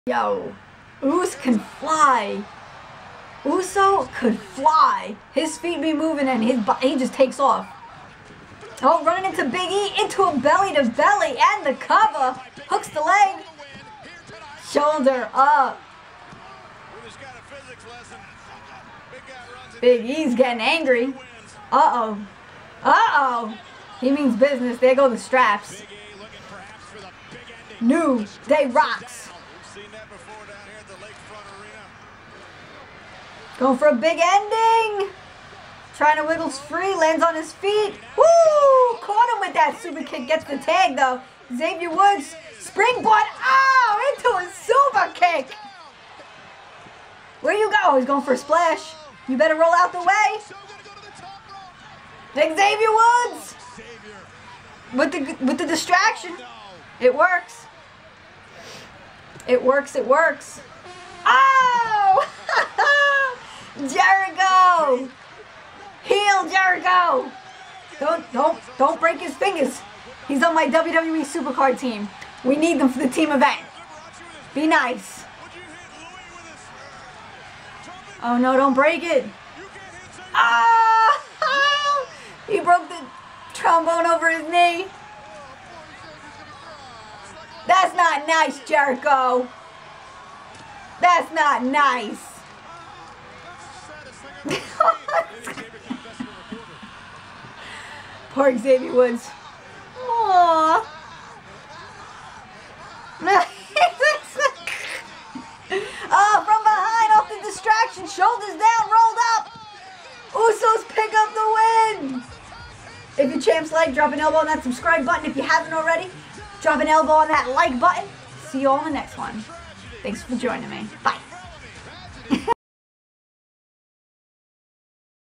Yo, Uso can fly. Uso could fly. His feet be moving and he just takes off. Oh, running into Big E, into a belly to belly, and the cover. Hooks the leg. Shoulder up. Big E's getting angry. Uh-oh. Uh-oh. He means business. There go the straps. New Day rocks. Going for a big ending. Trying to wiggle free. Lands on his feet. Woo! Caught him with that super kick. Gets the tag though. Xavier Woods. Springboard. Oh! Into a super kick. Where you go? He's going for a splash. You better roll out the way. Xavier Woods. With the distraction. It works. It works. It works. Oh! Jericho! Heel Jericho! Don't break his fingers. He's on my WWE Supercard team. We need them for the team event. Be nice. Oh no, don't break it. Ah! He broke the trombone over his knee. That's not nice, Jericho. That's not nice. Poor Xavier Woods. Aww. Oh, from behind, off the distraction, shoulders down, rolled up. Usos pick up the win. If your champs like, drop an elbow on that subscribe button. If you haven't already, drop an elbow on that like button. See you all in the next one. Thanks for joining me. Bye.